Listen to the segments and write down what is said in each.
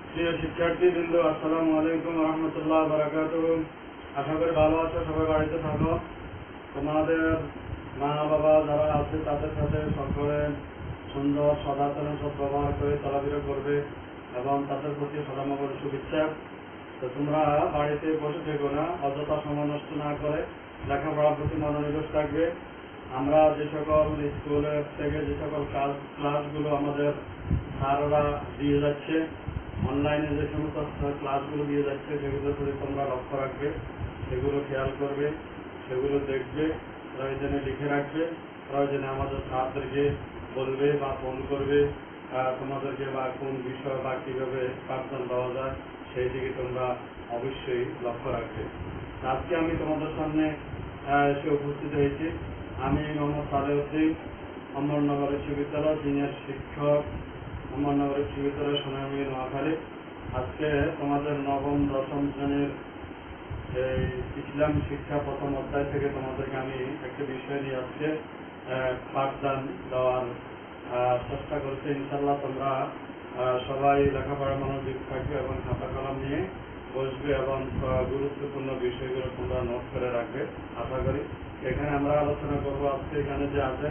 প্রিয় শিক্ষার্থীবৃন্দ, আসসালামু আলাইকুম রহমতুল্লাহ বারাকাতুহু। আশা করি ভালো আছো, সবাই বাড়িতে থাকো। তোমাদের মা বাবা যারা আছে তাদের সাথে সকলে সুন্দর সদাচরণ ব্যবহার করে চলাফেরা করবে এবং তাদের প্রতি সদামঙ্গল শুভেচ্ছা। তো তোমরা বাড়িতে বসে থেকো না, অযথা সময় নষ্ট না করে লেখাপড়ার প্রতি মনোনিবেশ থাকবে। আমরা যে সকল স্কুলের থেকে যে সকল ক্লাসগুলো আমাদের স্যাররা দিয়ে যাচ্ছে, অনলাইনে যে সমস্ত ক্লাসগুলো দিয়ে যাচ্ছে, সেগুলোর প্রতি তোমরা লক্ষ্য রাখবে, সেগুলো খেয়াল করবে, সেগুলো দেখবে, প্রয়োজনে লিখে রাখবে, প্রয়োজনে আমাদের স্যারদেরকে বলবে বা ফোন করবে তোমাদেরকে, বা কোন বিষয় বা কীভাবে পাঠদান পাওয়া যায় সেই দিকে তোমরা অবশ্যই লক্ষ্য রাখবে। আজকে আমি তোমাদের সামনে এসে উপস্থিত হয়েছি। আমি মোহাম্মদ সালেউদ্দিন, অমরনগর বিশ্ববিদ্যালয় সিনিয়র শিক্ষক, অমরনগর বিশ্ববিদ্যালয় সোনামী নোয়াখালী। আজকে তোমাদের নবম দশম শ্রেণীর এই ইসলাম শিক্ষা প্রথম অধ্যায় থেকে তোমাদেরকে আমি একটা বিষয় নিয়ে আজকে পাঠদান দেওয়ার চেষ্টা করছি। ইনশাল্লাহ তোমরা সবাই লেখাপড়া মনোযোগ থাকবে এবং খাতা কলম নিয়ে বসবে এবং গুরুত্বপূর্ণ বিষয়গুলো তোমরা নোট করে রাখবে আশা করি। এখানে আমরা আলোচনা করবো আজকে এখানে যে আছে,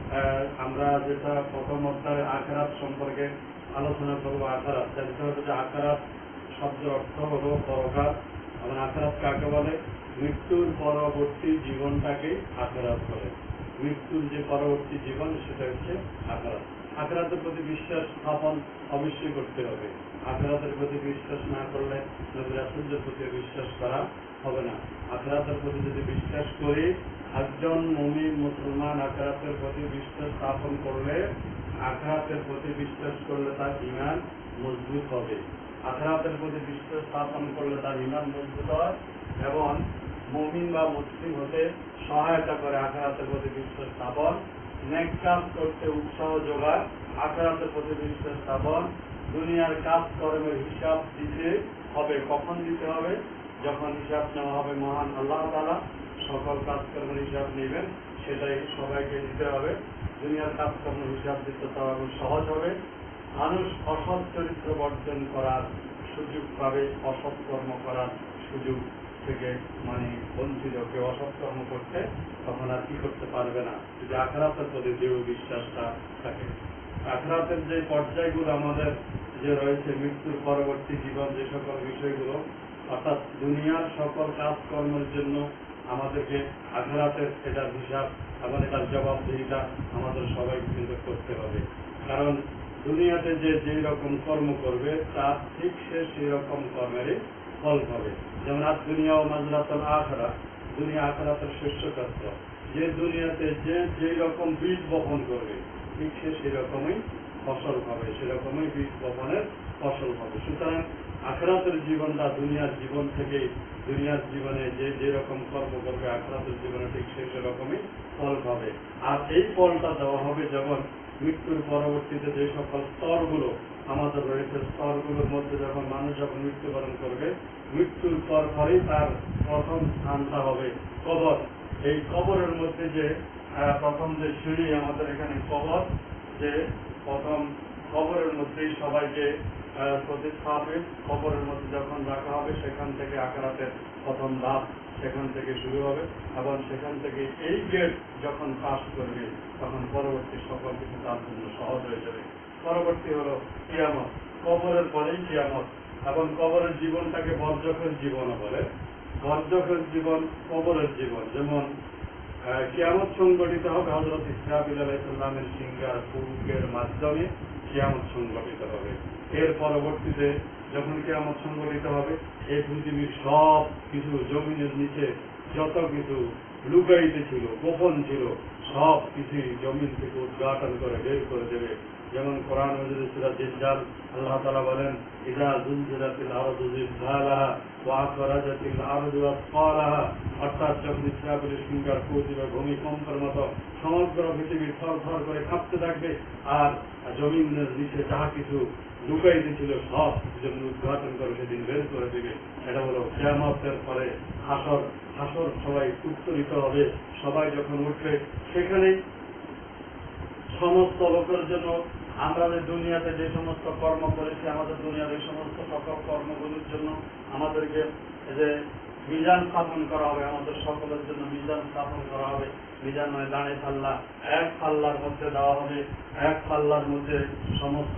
আমরা যেটা প্রথম অধ্যায়ে আখিরাত সম্পর্কে আলোচনা করবো। আখিরাত জানতে হবে যে আখিরাত শব্দের অর্থ হলো পরকাল, এবং আখিরাত কাকে বলে? মৃত্যুর পরবর্তী জীবনটাকে আখিরাত বলে। মৃত্যুর যে পরবর্তী জীবন সেটা হচ্ছে আখিরাত। আখিরাতের প্রতি বিশ্বাস স্থাপন অবশ্যই করতে হবে। আখিরাতের প্রতি বিশ্বাস না করলে নবী রাসূলদের প্রতি বিশ্বাস করা হবে না। আখিরাতের প্রতি যদি বিশ্বাস করি, একজন মুমিন মুসলমান আখিরাতের প্রতি বিশ্বাস স্থাপন করলে, আখিরাতের প্রতি বিশ্বাস করলে তার ঈমান মজবুত হবে। আখিরাতের প্রতি বিশ্বাস স্থাপন করলে তার ঈমান মজবুত হয় এবং মুমিন বা মুসলিম হতে সহায়তা করে। আখিরাতের প্রতি বিশ্বাস স্থাপন নেক কাজ করতে উৎসাহ যোগায়। আখিরাতের প্রতি বিশ্বাস স্থাপন দুনিয়ার কাজকর্মের হিসাব দিতে হবে। কখন দিতে হবে? যখন হিসাব নেওয়া হবে মহান আল্লাহ তাআলা সকল কাজকর্মের হিসাব নেবেন, সেটাই সবাইকে দিতে হবে। দুনিয়ার কাজকর্মের হিসাব দিতে তখন সহজ হবে। মানুষ অসৎ চরিত্র বর্জন করার সুযোগ পাবে, অসৎ কর্ম করার সুযোগ থেকে বঞ্চিত। কেউ অসৎ কর্ম করতে তখন আর কি করতে পারবে না, যদি আখিরাতের প্রতি দৃঢ় বিশ্বাসটা থাকে। আখিরাতের যে পর্যায়গুলো আমাদের যে রয়েছে, মৃত্যুর পরবর্তী জীবন, যে সকল বিষয়গুলো, অর্থাৎ দুনিয়ার সকল কাজকর্মের জন্য আমাদেরকে আখিরাতের এটার হিসাব এবং এটার জবাবদিহিতা আমাদের সবাইকে কিন্তু করতে হবে। কারণ দুনিয়াতে যে যেই রকম কর্ম করবে তার ঠিক সে সেই রকম কর্মেরই ফল পাবে। যেমন আর দুনিয়া ও মাজরাতুল আখিরাহ, দুনিয়া আখিরাতের শস্য ক্ষেত্র। যে দুনিয়াতে যে যেই রকম বীজ বপন করবে ঠিক সে সেই রকমই ফসল পাবে, সেরকমই বীজ বপনের ফসল পাবে। সুতরাং আখিরাতের জীবনটা দুনিয়ার জীবন থেকে, দুনিয়ার জীবনে যে যেরকম কর্ম করবে আখিরাতের জীবনে ঠিক সেরকমই ফল পাবে। আর এই ফলটা দেওয়া হবে যখন মৃত্যুর পরবর্তীতে যে সকল স্তরগুলো আমাদের রয়েছে, স্তরগুলোর মধ্যে যখন মানুষ যখন মৃত্যুবরণ করবে, মৃত্যুর পরেই তার প্রথম স্থানটা হবে কবর। এই কবরের মধ্যে যে প্রথম যে সিঁড়ি আমাদের এখানে কবর, যে প্রথম কবরের মধ্যেই সবাইকে প্রতিস্থাপিত কবরের মধ্যে যখন রাখা হবে, সেখান থেকে আখিরাতের প্রথম ধাপ সেখান থেকে শুরু হবে এবং সেখান থেকে এই গেট যখন পাস করবে তখন পরবর্তী সকল কিছু তার জন্য সহজ হয়ে যাবে। পরবর্তী হলো কিয়ামত। কবরের পরেই কিয়ামত, এবং কবরের জীবনটাকে বর্জকের জীবনও বলে। বর্জকের জীবন কবরের জীবন। যেমন কিয়ামত সংগঠিত হবে হযরত ইসরাফিল আলাইহিস সালামের সিংহার ফুঁকের মাধ্যমে কিয়ামত সংগঠিত হবে। এর পরবর্তীতে যখন কিয়ামত সংগঠিত হবে, এই পৃথিবীর সব কিছু, জমিনের নিচে যত কিছু লুকায়িত ছিল, গোপন ছিল, সব কিছুই জমিন থেকে উদ্ঘাটন করে বের করে দেবে। যেমন কোরআন মাজিদে সূরা দাজ্জাল আল্লাহ তাআলা বলেন, ইযা যুলজিলাতিল আরদু জিলজালাহা ওয়া আখরাজাতিল আরদু আসফালাহা, অর্থাৎ যখন ইসরাফিলের সিংহার ফু দিবে, ভূমিকম্পের মতো সমগ্র পৃথিবী থরথর করে কাঁপতে থাকবে, আর জমিনের নিচে যাহা কিছু লুকায়িত ছিল সব জন্য উদ্ঘাটন করে সেদিন বের করে দেবে। এটা হলো কিয়ামতের পরে হাসর। হাসর সবাই উত্তরিত হবে, সবাই যখন উঠবে সেখানে সমস্ত লোকের জন্য আমরা যে দুনিয়াতে যে সমস্ত কর্ম করেছি, আমাদের দুনিয়ার এই সমস্ত সকল কর্মগুলির জন্য আমাদেরকে যে মিজান স্থাপন করা হবে, আমাদের সকলের জন্য মিজান স্থাপন করা হবে। মিজান নয়, দাঁড়ে পাল্লা, এক পাল্লার মধ্যে দেওয়া হবে, এক পাল্লার মধ্যে সমস্ত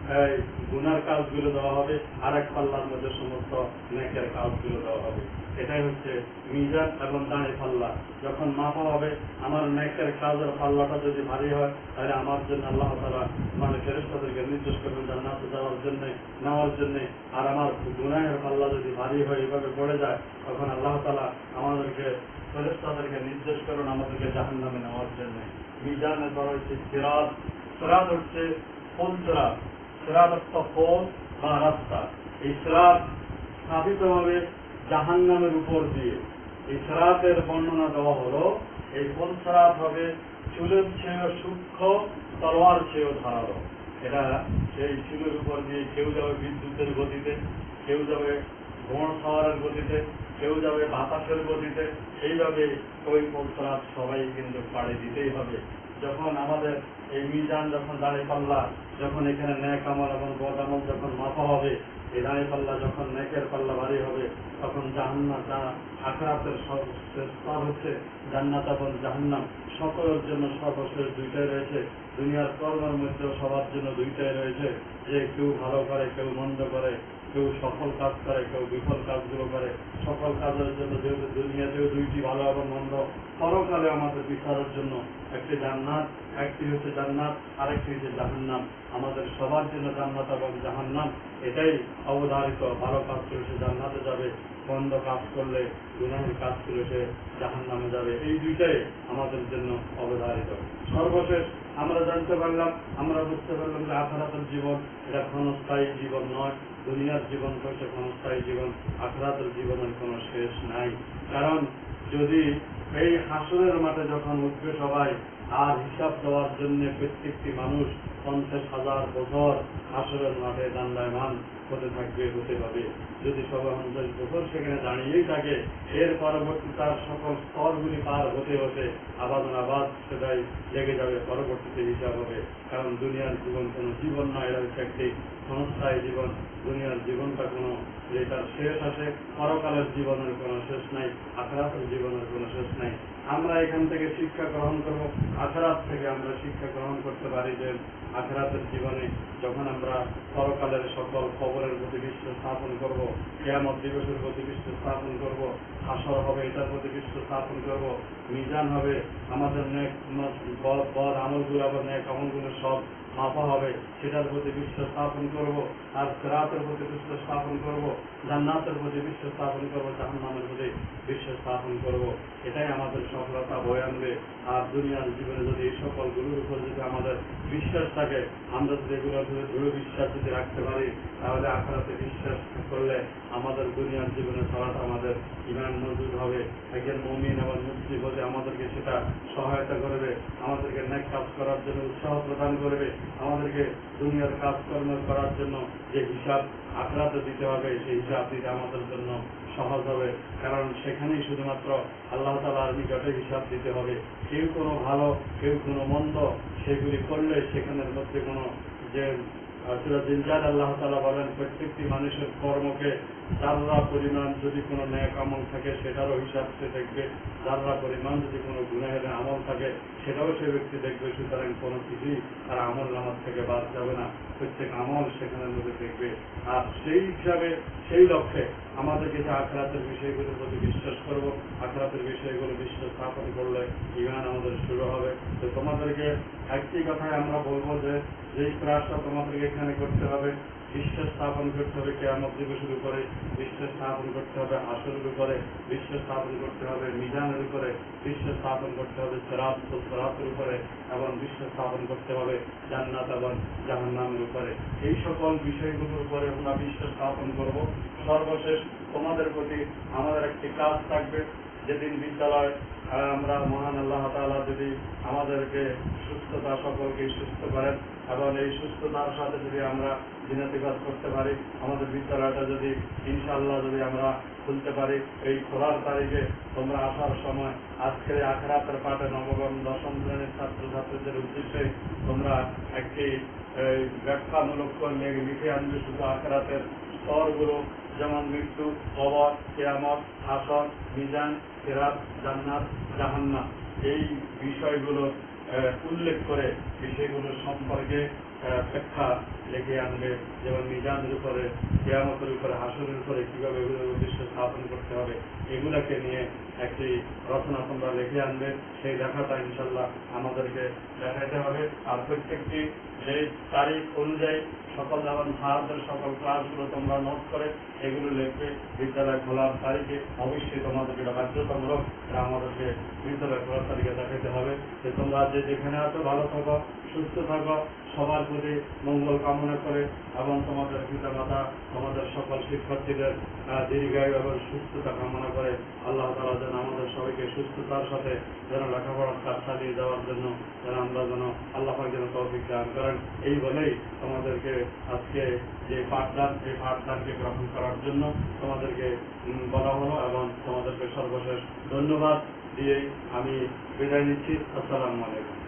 গুনার কাজগুলো দেওয়া হবে, আর এক পাল্লার মধ্যে সমস্ত নেকের কাজগুলো দেওয়া হবে। এটাই হচ্ছে মিজান এবং দাঁড়ে পাল্লা। যখন মাপা হবে, আমার নেকের কাজের পাল্লাটা যদি ভারী হয়, তাহলে আমার জন্য আল্লাহ তাআলা মানে ফেরেশতাদেরকে নির্দেশ করবেন জান্নাতে যাওয়ার জন্য, নেওয়ার জন্য। আর আমার গুনাহের পাল্লা যদি ভারী হয়, এভাবে পড়ে যায়, তখন আল্লাহ তাআলা আমাদেরকে ফেরেশতাদেরকে নির্দেশ করুন আমাদেরকে জাহান্নামে নেওয়ার জন্য। মিজানের পর হচ্ছে সিরাত। সিরাত হচ্ছে পোল সিরাত। সিরাত একটা পোল বা রাস্তা। এই সিরাত স্থাপিত হবে জাহান্নামের উপর দিয়ে। এই সিরাতের বর্ণনা দেওয়া হলো, এই পোল সিরাত হবে চুলের চেয়েও সূক্ষ্ম, তলোয়ার চেয়েও ধারালো। এটা সেই চুলের উপর দিয়ে কেউ যাবে বিদ্যুতের গতিতে, কেউ যাবে ঘোড় সাওয়ারের গতিতে, কেউ যাবে বাতাসের গতিতে। এইভাবে ওই পথরাত সবাই কিন্তু পাড়ি দিতেই হবে। যখন আমাদের এই মিজান, যখন দাঁড়ে পাল্লা, যখন এখানে ন্যাক আমল এবং বদ আমল যখন মাপা হবে, এই দাঁড়ে পাল্লা যখন ন্যাকের পাল্লা ভারী হবে, তখন জাহান্নাম, আখিরাতের সর্বশেষ স্তর হচ্ছে জান্নাত এবং জাহান্নাম। সকলের জন্য সর্বশেষ দুইটাই রয়েছে। দুনিয়ার কর্মের মধ্যেও সবার জন্য দুইটাই রয়েছে, যে কেউ ভালো করে, কেউ মন্দ করে, কেউ সফল কাজ করে, কেউ বিফল কাজগুলো করে। সকল কাজের জন্য যেহেতু দুনিয়াতেও দুইটি ভালো এবং মন্দ, পরকালে আমাদের বিচারের জন্য একটি জান্নাত, একটি হচ্ছে জান্নাত, আরেকটি হচ্ছে জাহান্নাম। আমাদের সবার জন্য জান্নাত এবং জাহান্নাম এটাই অবধারিত। ভালো কাজ করে সে জান্নাতে যাবে, মন্দ কাজ করলে, গুনাহের কাজ করে সে জাহান্নামে যাবে। এই দুইটাই আমাদের জন্য অবধারিত। সর্বশেষ আমরা জানতে পারলাম, আমরা বুঝতে পারলাম যে আখিরাতের জীবন এটা ক্ষণস্থায়ী জীবন নয়। দুনিয়ার জীবন হচ্ছে ক্ষণস্থায়ী জীবন, আখিরাতের জীবনের কোনো শেষ নাই। কারণ যদি এই হাসরের মাঠে যখন উঠবে সবাই, আর হিসাব দেওয়ার জন্য প্রত্যেকটি মানুষ 50,000 বছর হাসরের মাঠে দণ্ডায়মান হতে থাকবে, হতে হবে। যদি সবাই 50 বছর সেখানে দাঁড়িয়েই থাকে, এর পরবর্তী তার সকল স্তরগুলি পার হতে হতে আবাদ সেটাই লেগে যাবে, পরবর্তীতে হিসাব হবে। কারণ দুনিয়ার জীবন কোনো জীবন নয়, এটা হচ্ছে একটি ক্ষণস্থায়ী জীবন। দুনিয়ার জীবনটা কোনো যেটার শেষ আছে, পরকালের জীবনের কোনো শেষ নাই, আখিরাতের জীবনের কোনো শেষ নাই। আমরা এখান থেকে শিক্ষা গ্রহণ করব, আখিরাত থেকে আমরা শিক্ষা গ্রহণ করতে পারি যে আখিরাতের জীবনে যখন আমরা পরকালের সকল খবরের প্রতি বিশ্বাস স্থাপন করব, কিয়ামত দিবসের প্রতি বিশ্বাস স্থাপন করব, হাসর হবে এটার প্রতি বিশ্বাস স্থাপন করব, মিজান হবে, আমাদের নেক বদ আমলগুলো আবার নেক আমলগুলো সব মাপা হবে, সেটার প্রতি বিশ্বাস স্থাপন করব। আর সিরাতের প্রতি বিশ্বাস স্থাপন করব, জান্নাতের প্রতি বিশ্বাস স্থাপন করব, জাহান্নামের প্রতি বিশ্বাস স্থাপন করব। এটাই আমাদের সফলতা বয়ে আনবে। আর দুনিয়ার জীবনে যদি এই সকলগুলোর উপর যদি আমাদের বিশ্বাস থাকে, আমরা যদি এগুলোর উপরে দৃঢ় বিশ্বাস যদি রাখতে পারি, তাহলে আখিরাতে বিশ্বাস করলে আমাদের দুনিয়ার জীবনে চলাটা আমাদের ঈমান মজবুত হবে। একজন মুমিন এবং মুসলিম হলে আমাদেরকে সেটা সহায়তা করবে, আমাদেরকে নেক কাজ করার জন্য উৎসাহ প্রদান করবে, আমাদেরকে দুনিয়ার কাজকর্ম করার জন্য যে হিসাব আখিরাতে দিতে হবে, সেই হিসাব দিতে আমাদের জন্য সহজ হবে। কারণ সেখানেই শুধুমাত্র আল্লাহ তাআলার নিকটে হিসাব দিতে হবে। কেউ কোনো ভালো, কেউ কোনো মন্দ, সেগুলি করলে সেখানের মধ্যে কোনো যে সূরা জিনজাল আল্লাহ তাআলা বলেন, প্রত্যেকটি মানুষের কর্মকে যারা পরিমাণ যদি কোনো নেক আমল থাকে সেটারও হিসাব সে দেখবে, যারা পরিমাণ যদি কোনো গুনাহের আমল থাকে সেটাও সে ব্যক্তি দেখবে। সুতরাং কোনো কিছুই তার আমল নামাজ থেকে বাদ যাবে না, প্রত্যেক আমল সেখানের মধ্যে দেখবে। আর সেই হিসাবে, সেই লক্ষ্যে আমাদেরকে যে আখিরাতের বিষয়গুলোর প্রতি বিশ্বাস করব, আখিরাতের বিষয়গুলো বিশ্বাস স্থাপন করলে ঈমান আমাদের শুরু হবে। তো তোমাদেরকে একটি কথাই আমরা বলবো যে যেই প্রয়াসটা তোমাদেরকে এখানে করতে হবে, বিশ্বাস স্থাপন করতে হবে কিয়ামত দিবসের উপরে, বিশ্বাস স্থাপন করতে হবে হাসরের উপরে, বিশ্বাস স্থাপন করতে হবে মিজানের উপরে, বিশ্বাস স্থাপন করতে হবে সিরাতের উপরে, এবং বিশ্বাস স্থাপন করতে হবে জান্নাত এবং জাহান্নামের উপরে। এই সকল বিষয়গুলোর উপরে আমরা বিশ্বাস স্থাপন করব। সর্বশেষ তোমাদের প্রতি আমাদের একটি কাজ থাকবে। যেদিন বিদ্যালয় আমরা মহান আল্লাহ তাআলা যদি আমাদেরকে সুস্থতা, সকলকে সুস্থ করেন, এবং এই সুস্থতার সাথে যদি আমরা দিনাতি কাজ করতে পারি, আমাদের বিদ্যালয়টা যদি ইনশাআল্লাহ যদি আমরা খুলতে পারি, এই খোলার তারিখে তোমরা আসার সময় আজকের আখরাতের পাঠে নবম দশম শ্রেণীর ছাত্রছাত্রীদের উদ্দেশ্যে তোমরা একটি ব্যাখ্যামূলক লিখে আনবে শুধু আখরাতের স্তরগুলো, যেমন মৃত্যু, কবর, কিয়ামত, হাসর, মিজান, সিরাত, জান্নাত, জাহান্নাম, এই বিষয়গুলো উল্লেখ করে বিষয়গুলোর সম্পর্কে ব্যাখ্যা লিখে আনবে, যেমন মিজানের উপরে, কিয়ামতের উপরে, হাসরের উপরে কিভাবে এগুলোর উদ্দেশ্য স্থাপন করতে হবে, এগুলাকে নিয়ে একটি রচনা তোমরা লিখে আনবে। সেই লেখাটা ইনশাল্লাহ আমাদেরকে দেখাইতে হবে। আর প্রত্যেকটি সেই তারিখ অনুযায়ী সকল যেমন স্যারদের সকল ক্লাসগুলো তোমরা নোট করে এগুলো লিখবে। বিদ্যালয় খোলার তারিখে অবশ্যই তোমাদেরকে এটা বাধ্যতামূলক, এটা আমাদেরকে বিদ্যালয় খোলার তারিখে দেখাতে হবে যে তোমরা যে যেখানে আছো ভালো থাকো, সুস্থ থাকো, সবার প্রতি মঙ্গল কামনা করে এবং তোমাদের পিতামাতা, তোমাদের সকল শিক্ষার্থীদের দীর্ঘায়ু এবং সুস্থতা কামনা করে আল্লাহ তাআলা যেন আমাদের সবাইকে সুস্থতার সাথে যেন লেখাপড়ার কাজ চালিয়ে যাওয়ার জন্য যেন আমরা যেন আল্লাহ পাক যেন তৌফিক দান করেন। এই বলেই তোমাদেরকে আজকে যে পাঠদান, এই পাঠদানকে গ্রহণ করার জন্য তোমাদেরকে বলা হলো এবং তোমাদেরকে সর্বশেষ ধন্যবাদ দিয়েই আমি বিদায় নিচ্ছি। আসসালামু আলাইকুম।